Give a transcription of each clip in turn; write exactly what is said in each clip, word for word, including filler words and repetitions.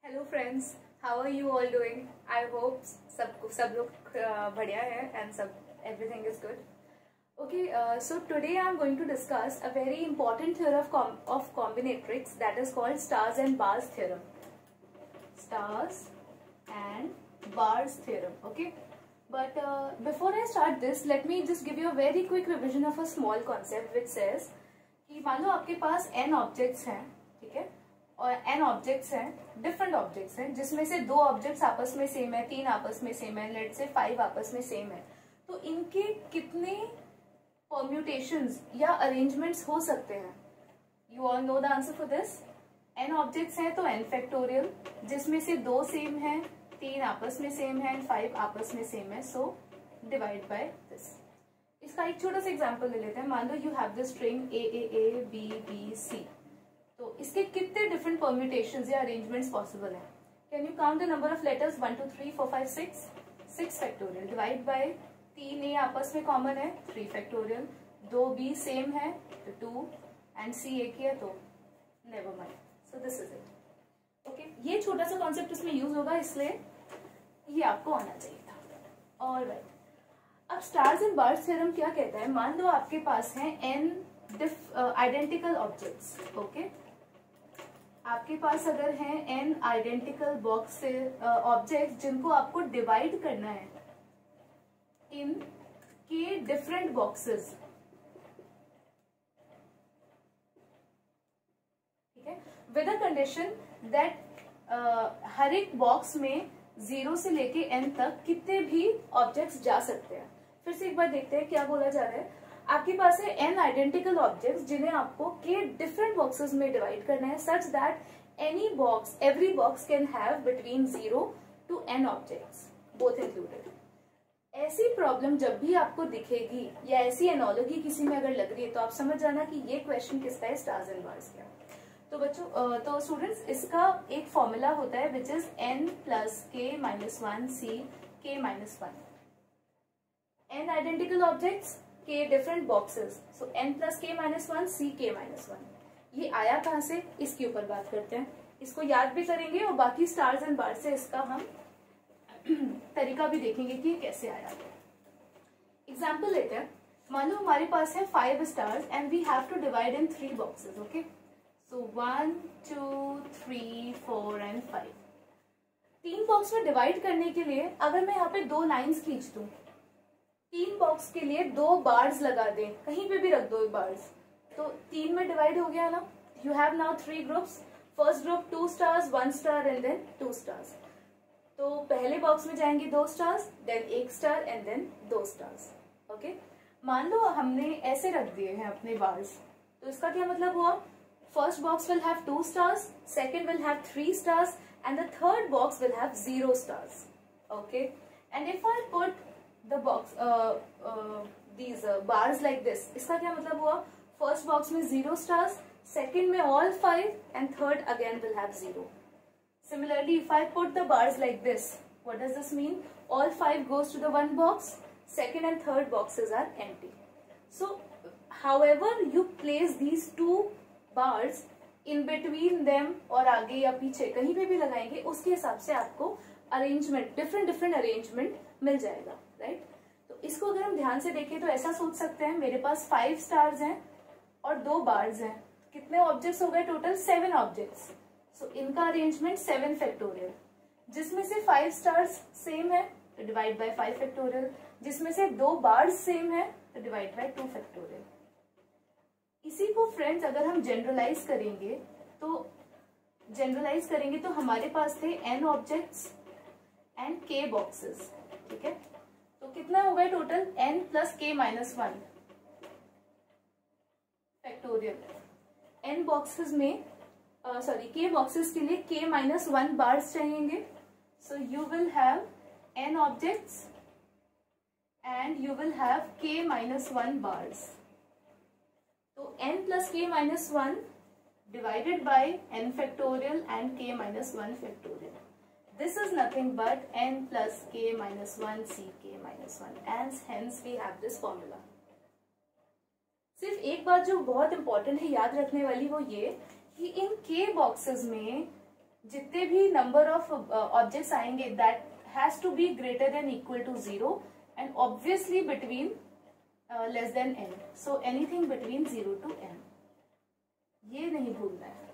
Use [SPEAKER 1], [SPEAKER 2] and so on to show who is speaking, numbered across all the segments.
[SPEAKER 1] Hello friends, how are you all doing? I hope सब सब लोग uh, बढ़िया है एंड सब everything is good. Okay, uh, so today I am going to discuss a very important theorem of, com of combinatorics that is called stars and bars theorem. Stars and bars theorem. Okay, but uh, before I start this, let me just give you a very quick revision of a small concept which says कि मान लो आपके पास n objects हैं, ठीक है, और n objects हैं, different objects हैं, जिसमें से दो ऑब्जेक्ट्स आपस में सेम है, तीन आपस में सेम है, लेट से फाइव आपस में सेम है. तो इनके कितने परम्यूटेशंस या अरेंजमेंट्स हो सकते हैं? You all know the answer for this. n objects हैं तो n फैक्टोरियल, जिसमें से दो सेम है, तीन आपस में सेम है एंड फाइव आपस में सेम है, सो डिवाइड बाय दिस. इसका एक छोटा सा एग्जांपल ले लेते हैं. मान लो you have the string A A A B B C. तो इसके कितने डिफरेंट परम्यूटेशंस या अरेंजमेंट्स पॉसिबल हैं? Can you count the number of letters? One two three four five six. Six factorial divide by तीन A आपस में common है, three factorial. दो बी सेम है तो टू एंड सी एक ही है तो never mind. So this is it. Okay, ये छोटा सा कॉन्सेप्ट इसमें यूज होगा, इसलिए ये आपको आना चाहिए था. ऑलराइट, अब स्टार्स एंड बार्स थ्योरम क्या कहता है? मान लो आपके पास है एन आइडेंटिकल ऑब्जेक्ट्स. ओके, आपके पास अगर है एन आइडेंटिकल बॉक्स से ऑब्जेक्ट जिनको आपको डिवाइड करना है इन के डिफरेंट बॉक्सेस, ठीक है, विद अ कंडीशन दैट हर एक बॉक्स में जीरो से लेके एन तक कितने भी ऑब्जेक्ट्स जा सकते हैं. फिर से एक बार देखते हैं क्या बोला जा रहा है. आपके पास है एन आइडेंटिकल ऑब्जेक्ट्स जिन्हें आपको के डिफरेंट बॉक्सेस में डिवाइड करना है such that any box every box can have between zero to n objects both included. ऐसी प्रॉब्लम जब भी आपको दिखेगी या ऐसी एनोलॉजी किसी में अगर लग रही है तो आप समझ जाना कि ये क्वेश्चन किसका है, स्टार्स एंड बार्स का. तो बच्चों, तो स्टूडेंट्स, इसका एक फॉर्मूला होता है विच इज एन प्लस के माइनस वन सी के minus one. N identical objects k different boxes, so n plus के माइनस वन सी के माइनस वन. ये आया कहाँ से, इसके ऊपर बात करते हैं. इसको याद भी करेंगे और बाकी स्टार्स एंड बार्स से इसका हम तरीका भी देखेंगे कि कैसे आया. एग्जाम्पल लेते हैं. मान लो हमारे पास है five stars and we have to divide in three boxes. Okay, so one two three four and five. तीन बॉक्स में डिवाइड करने के लिए अगर मैं यहाँ पे दो लाइन्स खींच दूं, तीन बॉक्स के लिए दो बार्स लगा दें, कहीं पे भी रख दो बार्स, तो तीन में डिवाइड हो गया ना. You have now three groups. First group two stars, one star and then two stars. तो पहले बॉक्स में जाएंगे दो स्टार्स, देन एक स्टार एंड देन दो स्टार्स. ओके, मान लो हमने ऐसे रख दिए हैं अपने बार्स, तो इसका क्या मतलब हुआ? First box will have two stars, second will have three stars and the third box will have zero stars. Okay, and if I put the box uh, uh, these uh, bars like this, इसका क्या मतलब हुआ? First box में zero stars, second में all five and third again will have zero. Similarly if I put the bars like this, what does this mean? All five goes to the one box, second and third boxes are empty. So however you place these two bars in between them और आगे या पीछे कहीं पे भी लगाएंगे, उसके हिसाब से आपको अरेंजमेंट, डिफरेंट डिफरेंट अरेंजमेंट मिल जाएगा. राइट, तो इसको अगर हम ध्यान से देखें तो ऐसा सोच सकते हैं मेरे पास फाइव स्टार्स हैं और दो बार्स हैं. कितने ऑब्जेक्ट्स हो गए टोटल? Seven objects. सो इनका अरेंजमेंट सेवन फैक्टोरियल. जिसमें से फाइव स्टार्स सेम है तो डिवाइड बाय फाइव फैक्टोरियल. जिसमें से दो बार्स सेम है तो डिवाइड बाय टू फैक्टोरियल. इसी को फ्रेंड्स अगर हम जनरलाइज करेंगे तो जनरलाइज करेंगे तो हमारे पास थे n objects and k boxes. ठीक है, तो कितना हो गया टोटल? n प्लस के minus one factorial. n boxes में सॉरी के बॉक्सेस के लिए k माइनस वन बार्स चाहिएंगे. So you will have n objects and you will have k minus one bars. तो n प्लस के minus one divided by n factorial and k minus one factorial. This is nothing but n plus k minus one c k minus one and hence we have this formula. सिर्फ एक बात जो बहुत important है याद रखने वाली वो ये कि इन k बॉक्सेस में जितने भी नंबर ऑफ ऑब्जेक्ट्स आएंगे that has to be greater than equal to zero and obviously between less than n, so anything between zero to n, ये नहीं भूलना है।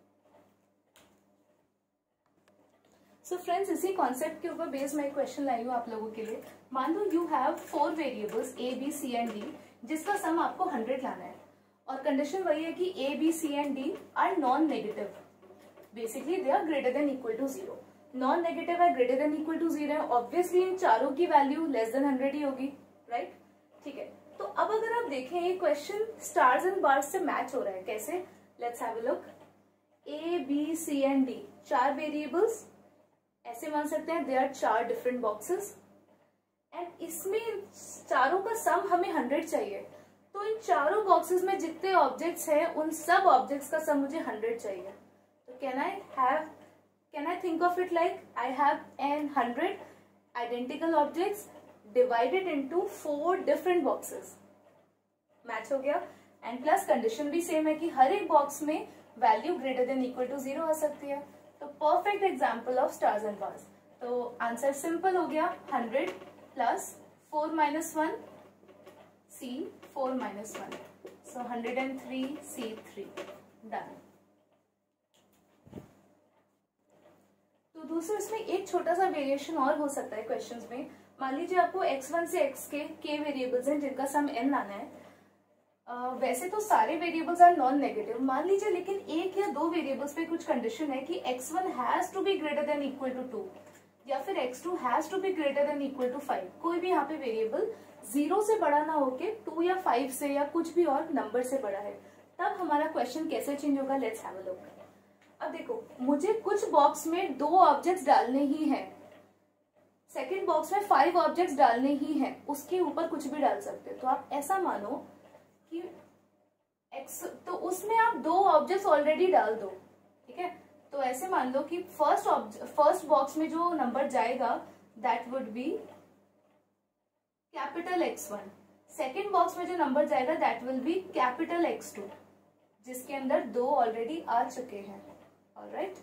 [SPEAKER 1] सो so फ्रेंड्स, इसी कॉन्सेप्ट के ऊपर बेस्ड मैं क्वेश्चन लाई हूँ आप लोगों के लिए। मान लो you have four variables A B C and D, जिसका सम आपको हंड्रेड लाना है, और कंडीशन वही है कि A B C and D are non negative, basically they are greater than equal to zero. Non negative है, greater than equal to zero है, ऑब्वियसली इन चारों की वैल्यू लेस देन हंड्रेड ही होगी, राइट? ठीक है, तो अब अगर आप देखें ये क्वेश्चन स्टार्स एंड बार्स से मैच हो रहा है, कैसे? Let's have a look. A B C and D, चार वेरिएबल्स, ऐसे मान सकते हैं दे आर चार डिफरेंट बॉक्सेस, एंड इसमें चारों का सम हमें हंड्रेड चाहिए, तो इन चारों बॉक्सेस में जितने ऑब्जेक्ट्स हैं उन सब ऑब्जेक्ट्स का सम मुझे हंड्रेड चाहिए। तो can I have can I think of it like I have an hundred identical objects divided into four different boxes. Match हो गया, एंड प्लस कंडीशन भी सेम है कि हर एक बॉक्स में value greater than equal to zero आ सकती है। तो perfect example of stars and bars. तो आंसर सिंपल हो गया, hundred plus four minus one C four minus one, so hundred and three C three, done. तो दोस्तों इसमें एक छोटा सा वेरिएशन और हो सकता है क्वेश्चंस में। मान लीजिए आपको एक्स वन से एक्स के के वेरिएबल्स हैं जिनका सम एन लाना है। Uh, वैसे तो सारे वेरिएबल्स आर नॉन नेगेटिव, मान लीजिए, लेकिन एक या दो वेरिएबल्स पे कुछ कंडीशन है कि X one has to be greater than equal to two, या फिर X two has to be greater than equal to five. कोई भी यहाँ पे वेरिएबल जीरो से बड़ा ना होके टू या फाइव से या कुछ भी और नंबर से बड़ा है, तब हमारा क्वेश्चन कैसे चेंज होगा? Let's have a look. अब देखो, मुझे कुछ बॉक्स में दो ऑब्जेक्ट्स डालने ही हैं, सेकेंड बॉक्स में फाइव ऑब्जेक्ट्स डालने ही हैं, उसके ऊपर कुछ भी डाल सकते हो। तो आप ऐसा मानो कि x, तो उसमें आप दो ऑब्जेक्ट्स ऑलरेडी डाल दो, ठीक है? तो ऐसे मान लो कि फर्स्ट फर्स्ट बॉक्स में जो नंबर जाएगा that would be capital X one, second box में जो नंबर जाएगा that will be capital X two, जिसके अंदर दो ऑलरेडी आ चुके हैं, ऑलराइट?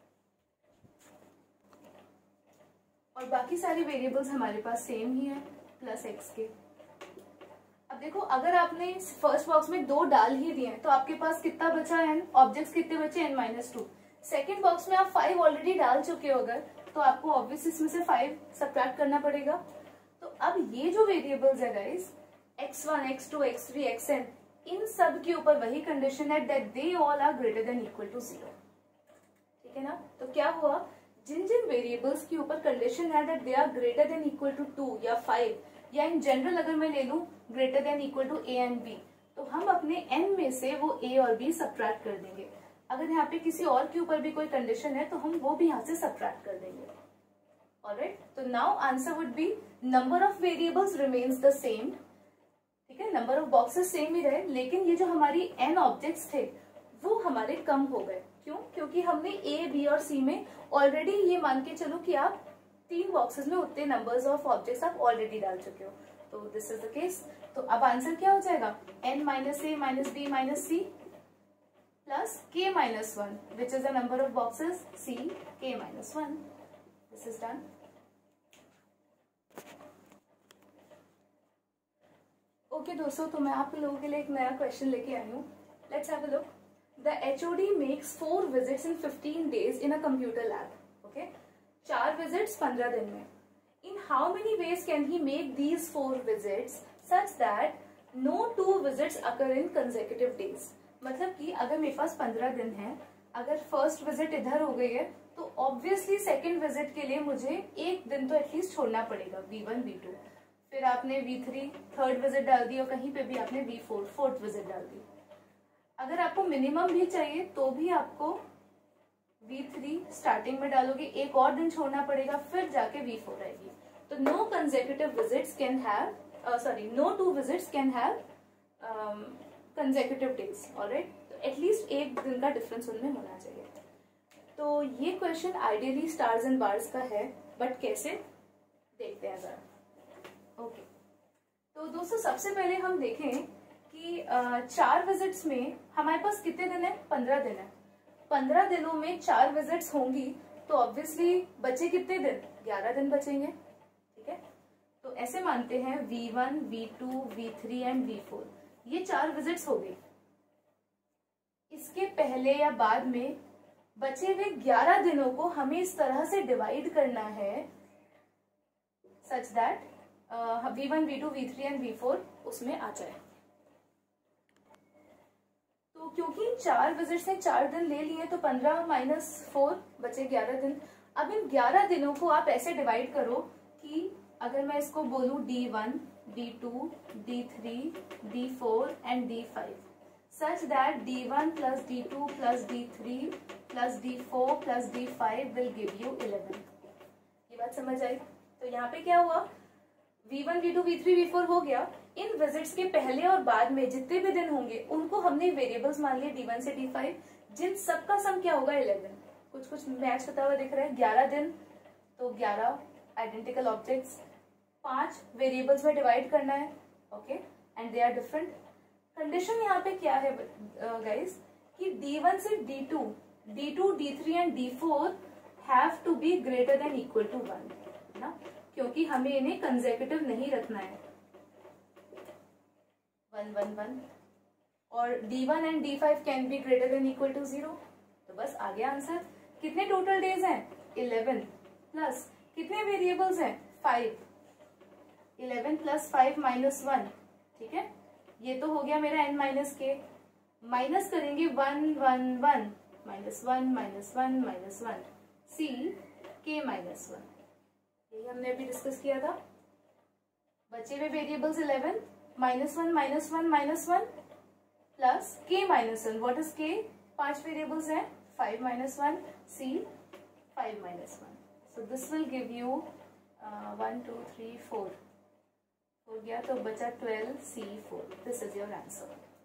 [SPEAKER 1] और बाकी सारी वेरिएबल्स हमारे पास सेम ही है, प्लस एक्स के। अब देखो, अगर आपने फर्स्ट बॉक्स में दो डाल ही दिए तो आपके पास कितना बचा? एन। ऑब्जेक्ट्स कितने बचे? N minus two. Second box में आप फाइव ऑलरेडी डाल चुके हो अगर, तो आपको ऑब्वियस इसमें से फाइव सब्ट्रैक्ट करना पड़ेगा। तो अब ये जो वेरिएबल्स है guys, X one, X two, X three, X N, इन सब के ऊपर वही कंडीशन है that they all are greater than equal to zero, ठीक है ना? तो क्या हुआ, जिन जिन वेरिएबल्स के ऊपर कंडीशन है that they are greater than equal to two या फाइव, या इन जनरल अगर मैं ले लूं greater than equal to A and B, तो हम अपने एन में से वो ए और बी सब्ट्रैक्ट कर देंगे। अगर यहाँ पे किसी और के ऊपर भी कोई कंडीशन है तो हम वो भी यहाँ से सब्ट्रैक्ट कर देंगे, ऑलराइट? तो now answer would be number of variables remains the same, ठीक है? नंबर ऑफ बॉक्सेस सेम ही रहे, लेकिन ये जो हमारी एन ऑब्जेक्ट्स थे वो हमारे कम हो गए। क्यों? क्योंकि हमने ए बी और सी में ऑलरेडी ये मान के चलो कि आप तीन बॉक्सेस में उतने नंबर्स ऑफ ऑब्जेक्ट्स आप ऑलरेडी डाल चुके हो, तो दिस इज द केस। तो अब आंसर क्या हो जाएगा? n minus A minus B minus C plus k minus one, which is the number of boxes c k minus one. This is done. Okay दोस्तों, तो मैं आप लोगों के लिए एक नया क्वेश्चन लेके आई हूँ। Let's have a look. The H O D makes four visits in fifteen days in a computer lab. Okay, चार विजिट्स पंद्रह दिन में। In how many ways can he make these four visits such that no two visits occur in consecutive days? मतलब कि अगर मेरे पास पंद्रह दिन है, अगर फर्स्ट विजिट इधर हो गई है तो ऑब्वियसली सेकेंड विजिट के लिए मुझे एक दिन तो एटलीस्ट छोड़ना पड़ेगा, वी वन वी टू, फिर आपने वी थ्री थर्ड विजिट डाल दी और कहीं पे भी आपने वी फोर फोर्थ विजिट डाल दी। अगर आपको मिनिमम भी चाहिए तो भी आपको वी थ्री स्टार्टिंग में डालोगे, एक और दिन छोड़ना पड़ेगा, फिर जाके वी फोर आएगी। तो no consecutive visits can have sorry no two visits can have consecutive days, alright? तो एटलीस्ट एक दिन का डिफरेंस उनमें होना चाहिए। तो ये question ideally stars and bars का है, बट कैसे देखते हैं जरा। ओके, तो दोस्तों सबसे पहले हम देखें कि uh, चार विजिट्स में हमारे पास कितने दिन है? पंद्रह दिन है। पंद्रह दिनों में चार विजिट्स होंगी तो ऑब्वियसली बचे कितने दिन, ग्यारह दिन बचेंगे, ठीक है। तो ऐसे मानते हैं V one, V two, V three and V four, ये चार विजिट्स हो गई। इसके पहले या बाद में बचे हुए ग्यारह दिनों को हमें इस तरह से डिवाइड करना है such that V one, V two, V three and V four उसमें आ जाए। तो क्योंकि चार विजिट से चार दिन ले लिए तो पंद्रह माइनस फोर बचे ग्यारह दिन। अब इन ग्यारह दिनों को आप ऐसे डिवाइड करो कि अगर मैं इसको बोलूं D one, D two, D three, D four and D five, such that D one plus D two plus D three plus D four plus D five will give you eleven. ये बात समझ आई? तो यहाँ पे क्या हुआ, V one, V two, V three, V four हो गया। इन विजिट्स के पहले और बाद में जितने भी दिन होंगे उनको हमने वेरिएबल्स मान लिए डी वन से डी फाइव, जिन सबका सम क्या होगा इलेवन। कुछ कुछ मैच होता हुआ दिख रहा है, ग्यारह दिन तो ग्यारह आइडेंटिकल ऑब्जेक्ट्स, पांच वेरिएबल्स में डिवाइड करना है, okay, and they are different. Condition यहाँ पे क्या है गाइस uh, कि डी वन से D two, D two, D three and D four have to be greater than equal to one ना, क्योंकि हमें इन्हें कंसेक्यूटिव नहीं रखना है, वन वन वन, और D one and D five can be greater than equal to zero. तो बस आ गया आंसर। कितने टोटल डेज हैं, इलेवन, प्लस कितने वेरिएबल्स हैं, five, eleven plus five minus one, ठीक है। ये तो हो गया मेरा एन माइनस के, माइनस करेंगे one one one, minus one minus one minus one, C के माइनस वन, यही हमने अभी डिस्कस किया था। बचे हुए variables eleven, minus one minus one minus one plus के minus one, what is K, पांच वेरिएबल्स हैं, five minus one, C five minus one, so this will give you one two three four, हो गया तो बचा twelve, C four. This is your answer.